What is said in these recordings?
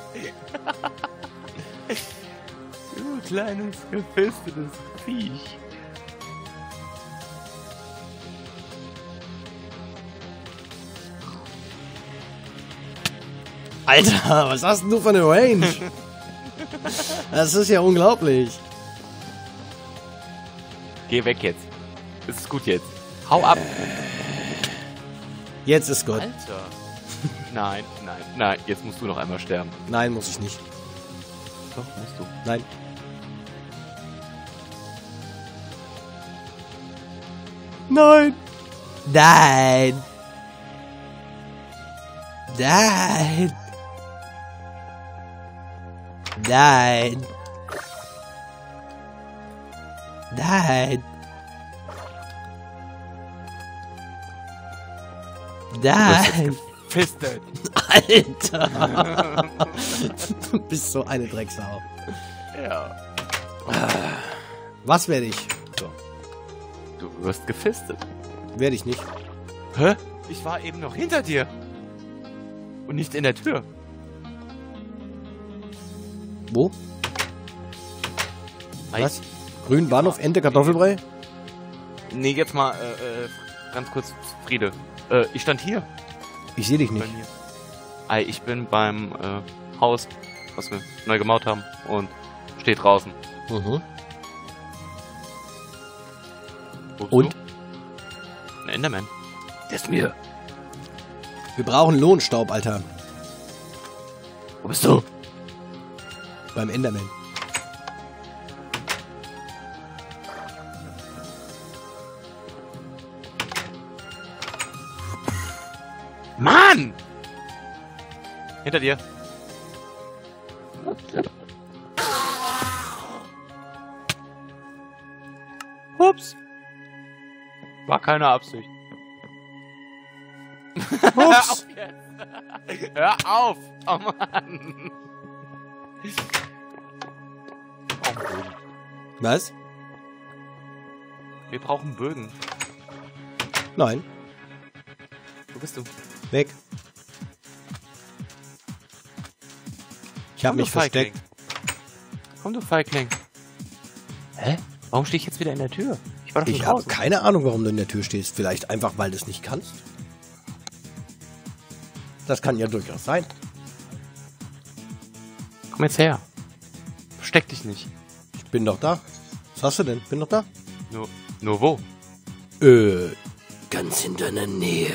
Du kleines, gefistetes Viech. Alter, was hast denn du für eine Range? Das ist ja unglaublich. Geh weg jetzt. Es ist gut jetzt. Hau ab. Jetzt ist gut. Alter. Nein, nein, nein. Jetzt musst du noch einmal sterben. Nein, muss ich nicht. Doch, musst du. Nein. Nein. Nein. Nein. Nein. Nein. Nein. Fistet. Alter. Du bist so eine Drecksau. Ja. Was werde ich? So. Du wirst gefistet. Werde ich nicht. Hä? Ich war eben noch hinter dir. Und nicht in der Tür. Wo? Was? Grün, Bahnhof, Ente, Kartoffelbrei? Nee, jetzt mal ganz kurz, Friede. Ich stand hier. Ich sehe dich Bei nicht. mir. Ei, ich bin beim Haus, was wir neu gemacht haben. Und steht draußen. Mhm. Wo bist Und? du? Ein Enderman. Der ist mir. Wir brauchen Lohnstaub, Alter. Wo bist du? Beim Enderman. Mann! Hinter dir. Ups. War keine Absicht. Ups. Hör auf! Oh Mann! Wir brauchen Bögen. Was? Wir brauchen Bögen. Nein. Wo bist du? Weg. Ich habe Komm, du mich versteckt. Komm, du Feigling. Hä? Warum stehe ich jetzt wieder in der Tür? Ich war doch Ich nicht habe raus. keine Ahnung, warum du in der Tür stehst. Vielleicht einfach, weil du es nicht kannst. Das kann ja durchaus sein. Komm jetzt her. Versteck dich nicht. Ich bin doch da. Was hast du denn? Bin doch da. Nur wo? Ganz in deiner Nähe.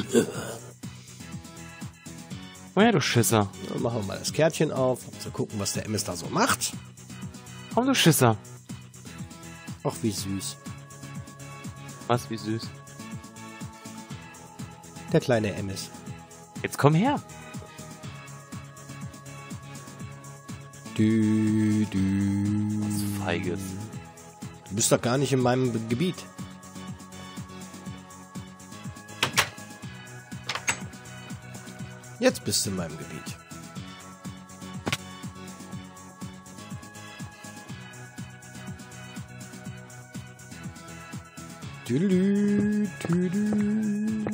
Woher, du Schisser? Dann machen wir mal das Kärtchen auf, um zu gucken, was der MS da so macht. Komm, du Schisser. Ach, wie süß. Was, wie süß. Der kleine MS. Jetzt komm her. Du. Was Feiges. Du bist doch gar nicht in meinem Gebiet. Jetzt bist du in meinem Gebiet. Tüdelü, tüdelü.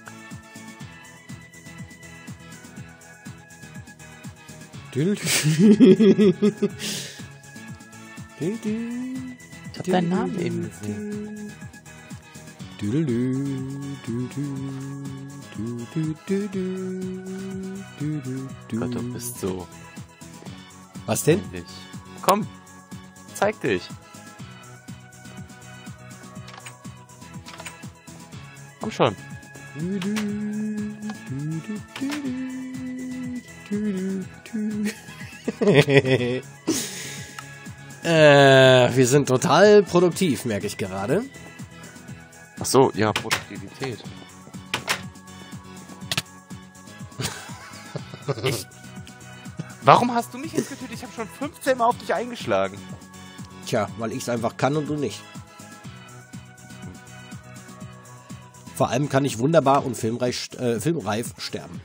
Tüdelü. Ich hab deinen Namen eben gesehen. Tüdelü, tüdelü, tüdelü, tüdelü, Gott, du bist so Was denn? ähnlich. Komm, zeig dich. Komm schon. Wir sind total produktiv, merke ich gerade. Ach so, ja, Produktivität. Warum hast du mich jetzt getötet? Ich habe schon 15 Mal auf dich eingeschlagen. Tja, weil ich es einfach kann und du nicht. Vor allem kann ich wunderbar und filmreif sterben.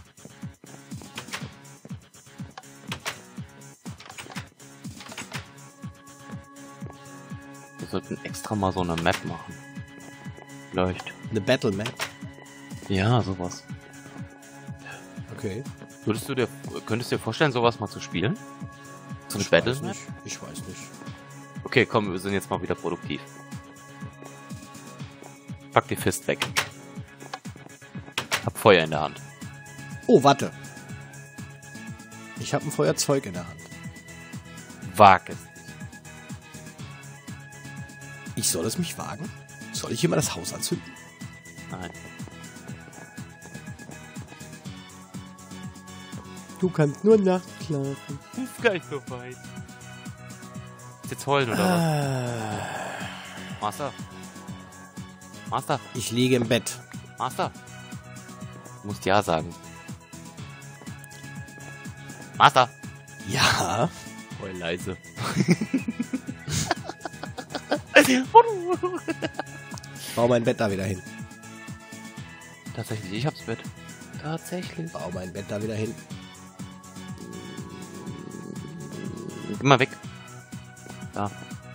Wir sollten extra mal so eine Map machen. Vielleicht. Eine Battle Map. Ja, sowas. Okay. Würdest du dir könntest du dir vorstellen, sowas mal zu spielen? So eine Ich Battle? weiß nicht. Ich weiß nicht. Okay, komm, wir sind jetzt mal wieder produktiv. Pack die Fist weg. Hab Feuer in der Hand. Oh, warte. Ich habe ein Feuerzeug in der Hand. Wag es. Ich soll es mich wagen? Soll ich hier mal das Haus anzünden? Nein. Du kannst nur nachts schlafen. Ist gleich so weit. Jetzt heulen oder was? Master? Master? Ich liege im Bett. Master? Du musst ja sagen. Master? Ja? Heul leise. Bau mein Bett da wieder hin. Tatsächlich, ich hab's Bett. Tatsächlich. Bau mein Bett da wieder hin. Geh mal weg. Da.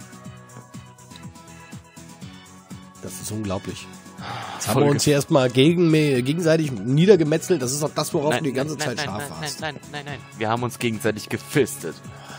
Das ist unglaublich. Jetzt haben wir uns hier erstmal gegenseitig niedergemetzelt. Das ist auch das, worauf du die ganze Zeit scharf warst. Nein. Wir haben uns gegenseitig gefistet.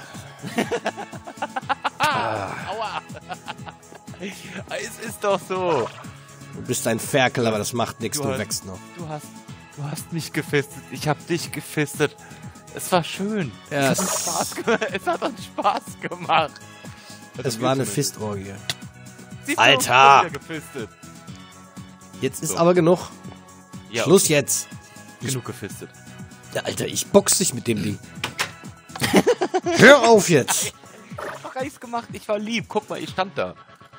Aua. Es ist doch so. Du bist ein Ferkel, aber das macht nichts. Du hast- wächst noch. Du hast mich gefistet. Ich hab dich gefistet. Es war schön. Ja, es hat uns Spaß gemacht. Es war eine Fistorgie. Siehst du, Alter! wieder gefistet. Jetzt ist So. aber genug. Ja, Schluss jetzt. genug gefistet. Ja, Alter, ich box dich mit dem Ding. Hör auf jetzt. Einfach Reis gemacht. Ich war lieb. Guck mal, ich stand da.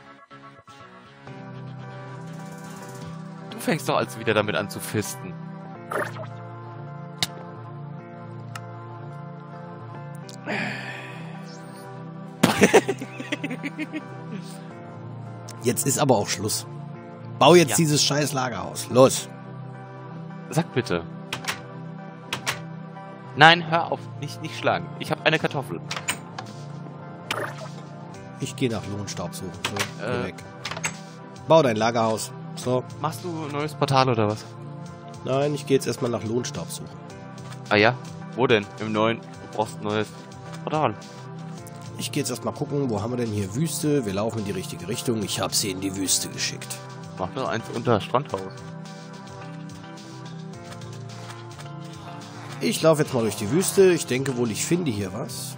Du fängst doch also wieder damit an zu fisten. Jetzt ist aber auch Schluss. Bau jetzt Ja. dieses scheiß Lagerhaus. Los. Sag bitte. Nein, hör auf. Nicht schlagen. Ich habe eine Kartoffel. Ich gehe nach Lohnstaub suchen. So, geh Äh. weg. Bau dein Lagerhaus. So. Machst du ein neues Portal oder was? Nein, ich gehe jetzt erstmal nach Lohnstaub suchen. Ah ja? Wo denn? Im neuen? Du brauchst ein neues Portal. Ich gehe jetzt erstmal gucken, wo haben wir denn hier Wüste? Wir laufen in die richtige Richtung. Ich habe sie in die Wüste geschickt. Mach nur eins unter das Strandhaus. Ich laufe jetzt mal durch die Wüste. Ich denke wohl, ich finde hier was.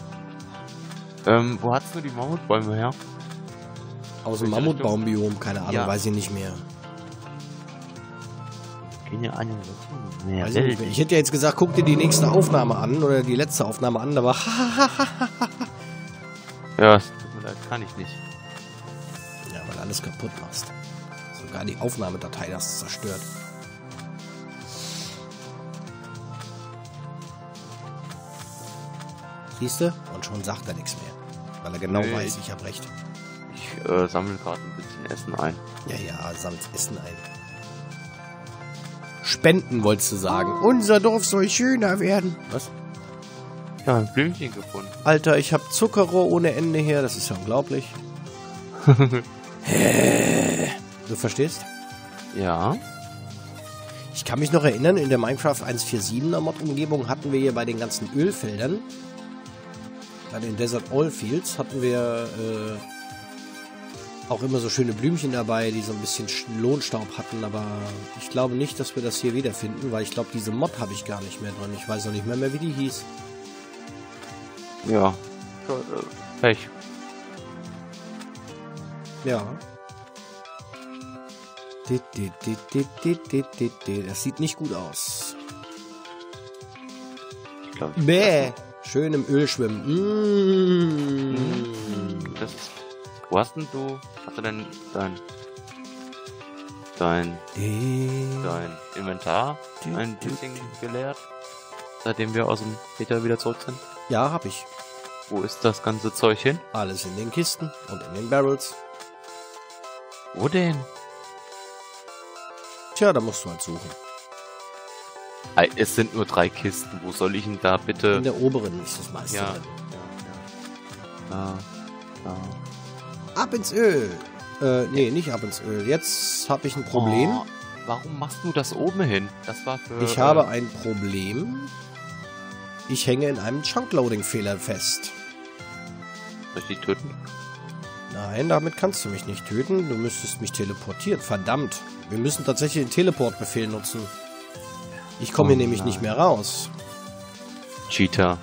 Wo hast du die Mammutbäume her? Aus dem Welche Mammutbaumbiom. Keine Ahnung, Ja. weiß ich nicht mehr. Keine Ahnung. Weiß ich nicht mehr. Ich hätte ja jetzt gesagt, guck dir die nächste Aufnahme an oder die letzte Aufnahme an, aber Ja, es tut mir leid, kann ich nicht. ja, weil alles kaputt machst. Sogar die Aufnahmedatei hast du zerstört. Siehst du? Und schon sagt er nichts mehr. Weil er genau Nee. weiß, ich habe recht. Ich sammle gerade ein bisschen Essen ein. Ja, sammelt Essen ein. Spenden, wolltest du sagen. Unser Dorf soll schöner werden. Was? Ja, ein Blümchen gefunden. Alter, ich habe Zuckerrohr ohne Ende her. Das ist ja unglaublich. Du verstehst? Ja. Ich kann mich noch erinnern, in der Minecraft 1.4.7er Mod-Umgebung hatten wir hier bei den ganzen Ölfeldern, bei den Desert Oil Fields, hatten wir auch immer so schöne Blümchen dabei, die so ein bisschen Lohnstaub hatten, aber ich glaube nicht, dass wir das hier wiederfinden, weil ich glaube, diese Mod habe ich gar nicht mehr drin. Ich weiß noch nicht mehr, wie die hieß. Ja. Pech. Ja. Das sieht nicht gut aus. Ich glaube. Bäh. Schön im Öl schwimmen. Das ist. Wo hast denn du? Hast du denn dein Inventar ein bisschen geleert? Seitdem wir aus dem Peter wieder zurück sind? Ja, hab ich. Wo ist das ganze Zeug hin? Alles in den Kisten und in den Barrels. Wo denn? Tja, da musst du halt suchen. Es sind nur 3 Kisten. Wo soll ich denn da bitte? In der oberen ist das meiste Ja. drin. Da. Ab ins Öl. Nee, nicht ab ins Öl. Jetzt habe ich ein Problem. Oh, warum machst du das oben hin? Das war für. Ich habe ein Problem. Ich hänge in einem Chunkloading-Fehler fest. Soll ich die töten? Nein, damit kannst du mich nicht töten. Du müsstest mich teleportieren. Verdammt. Wir müssen tatsächlich den Teleportbefehl nutzen. Ich komme hier nämlich nicht mehr raus. Cheater.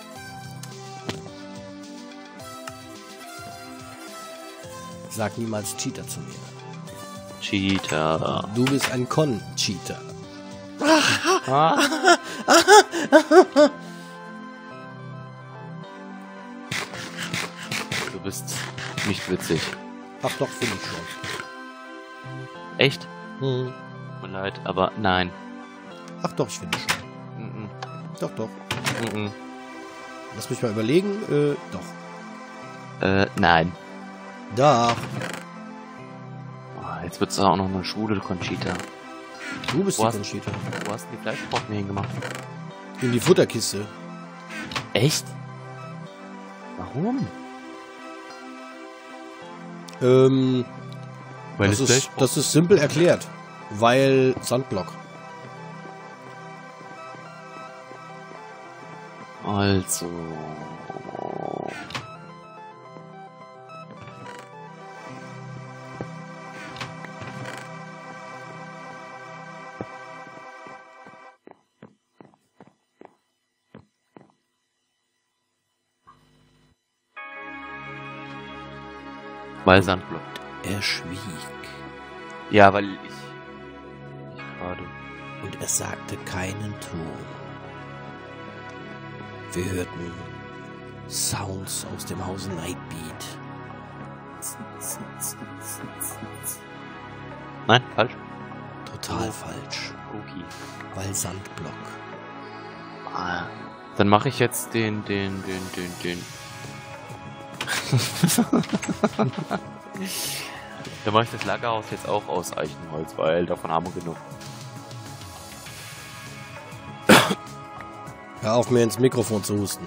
Sag niemals Cheater zu mir. Cheater. Du bist ein Con-Cheater. Du bist nicht witzig. Ach doch, finde ich schon. Echt? Hm. Tut mir leid, aber nein. Ach doch, ich finde schon. Mhm. Doch, doch. Mhm. Lass mich mal überlegen. Doch. Nein. Da. Oh, jetzt wird's auch noch eine schwule Conchita. Du bist Wo die hast- Conchita. Wo hast du die Fleischbrocken hingemacht? In die Futterkiste. Echt? Warum? Das ist simpel erklärt. Weil Sandblock. Also. Weil Sandblock. Er schwieg. Ja, weil ich gerade. Und er sagte keinen Ton. Wir hörten Sounds aus dem Hause Nightbeat. Nein, falsch. Total falsch. Okay. Weil Sandblock. Ah, dann mache ich jetzt den. Dann mache ich das Lagerhaus jetzt auch aus Eichenholz, weil davon haben wir genug. Hör auf, mir ins Mikrofon zu husten.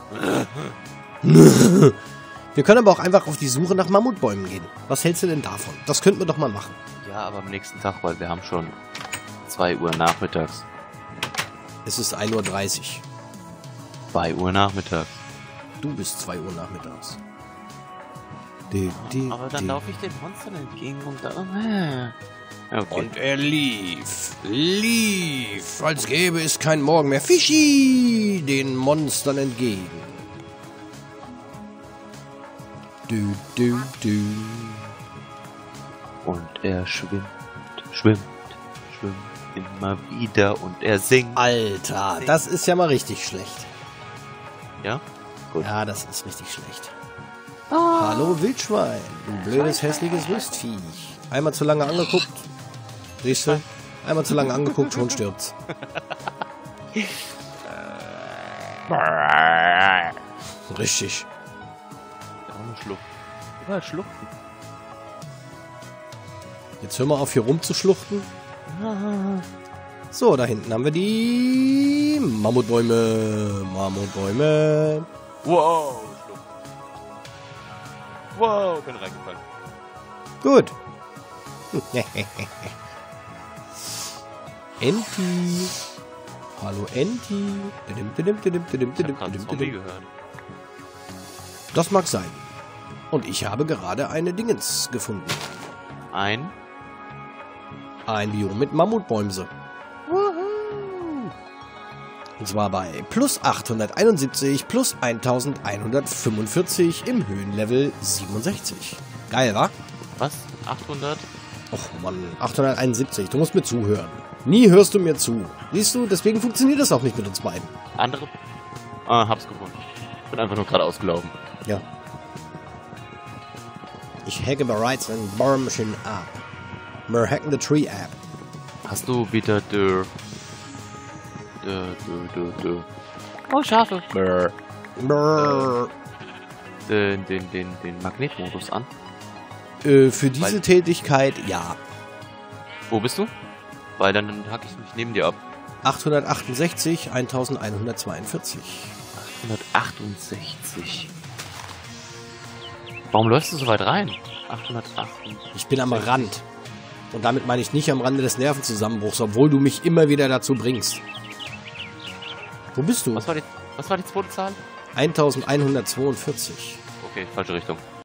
Wir können aber auch einfach auf die Suche nach Mammutbäumen gehen. Was hältst du denn davon? Das könnten wir doch mal machen. Ja, aber am nächsten Tag, weil wir haben schon 2 Uhr nachmittags. Es ist 1:30 Uhr. 2 Uhr nachmittags. Du bist 2 Uhr nachmittags. Aber dann laufe ich den Monstern entgegen und dann... Okay. Und er lief, als gäbe es kein Morgen mehr. Fischi, den Monstern entgegen. Du. Und er schwimmt immer wieder und er singt. Alter, das ist ja mal richtig schlecht. Ja? Gut. Ja, das ist richtig schlecht. Hallo Wildschwein, du blödes, hässliches Rüstviech. Einmal zu lange angeguckt. Siehst du? Einmal zu lange angeguckt, schon stirbt's. Richtig. Auch eine Schlucht. Überall Schluchten. Jetzt hör mal auf, hier rumzuschluchten. So, da hinten haben wir die Mammutbäume. Wow, Schlucht. Wow, bin reingefallen. Gut. Enti. Hallo Enti. Ich hab gerade einen Zombie gehört. Das mag sein. Und ich habe gerade eine Dingens gefunden. Ein Ein Biom mit Mammutbäumse. Und zwar bei plus 871 plus 1145 im Höhenlevel 67. Geil, wa? was? 800? Och Mann, 871. Du musst mir zuhören. Nie hörst du mir zu. Siehst du, deswegen funktioniert das auch nicht mit uns beiden. Andere? Ah, hab's gefunden. Bin einfach nur gerade ausgelaufen. Ja. Ich hacke bereits ein Bohrmaschinen ab. Wir hacken the tree ab. Hast du wieder Oh, Schafe. Brrr. Den Magnetmodus an? Für diese Tätigkeit, ja. Wo bist du? Weil dann hack ich mich neben dir ab. 868, 1142. 168. Warum läufst du so weit rein? 808. Ich bin am Rand. Und damit meine ich nicht am Rande des Nervenzusammenbruchs, obwohl du mich immer wieder dazu bringst. Wo bist du? Was war die? Was war die zweite Zahl? 1142. Okay, falsche Richtung.